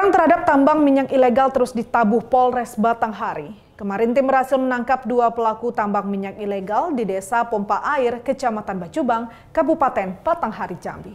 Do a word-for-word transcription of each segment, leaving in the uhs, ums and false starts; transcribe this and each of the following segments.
Perang terhadap tambang minyak ilegal terus ditabuh Polres Batanghari. Kemarin tim berhasil menangkap dua pelaku tambang minyak ilegal di Desa Pompa Air, Kecamatan Bacubang, Kabupaten Batanghari, Jambi.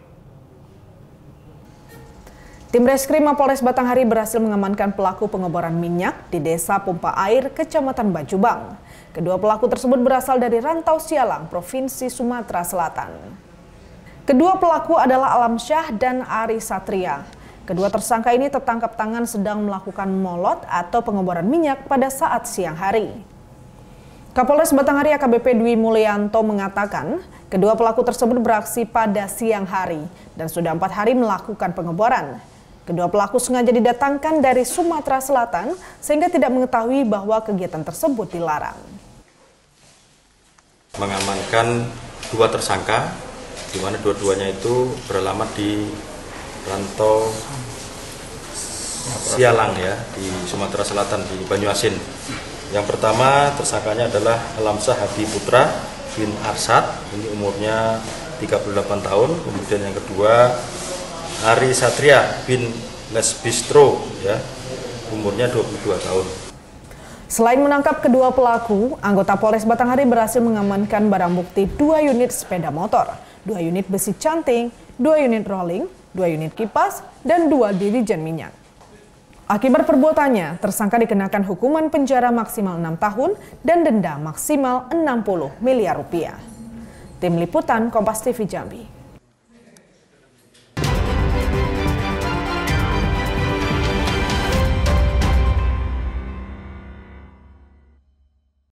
Tim Reskrim Polres Batanghari berhasil mengamankan pelaku pengeboran minyak di Desa Pompa Air, Kecamatan Bacubang. Kedua pelaku tersebut berasal dari Rantau Sialang, Provinsi Sumatera Selatan. Kedua pelaku adalah Alamsyah dan Ari Satria. Kedua tersangka ini tertangkap tangan sedang melakukan molot atau pengeboran minyak pada saat siang hari. Kapolres Batanghari A K B P Dwi Mulyanto mengatakan, kedua pelaku tersebut beraksi pada siang hari dan sudah empat hari melakukan pengeboran. Kedua pelaku sengaja didatangkan dari Sumatera Selatan sehingga tidak mengetahui bahwa kegiatan tersebut dilarang. Mengamankan dua tersangka, di mana dua-duanya itu beralamat di Rantau Sialang ya, di Sumatera Selatan, di Banyuasin. Yang pertama tersangkanya adalah Alamsyah Hadi Putra bin Arsad, ini umurnya tiga puluh delapan tahun. Kemudian yang kedua Ari Satria bin Lesbistro ya, umurnya dua puluh dua tahun. Selain menangkap kedua pelaku, anggota Polres Batanghari berhasil mengamankan barang bukti dua unit sepeda motor, dua unit besi canting, dua unit rolling, dua unit kipas, dan dua dirijen minyak. Akibat perbuatannya, tersangka dikenakan hukuman penjara maksimal enam tahun dan denda maksimal enam puluh miliar rupiah. Tim Liputan Kompas T V Jambi.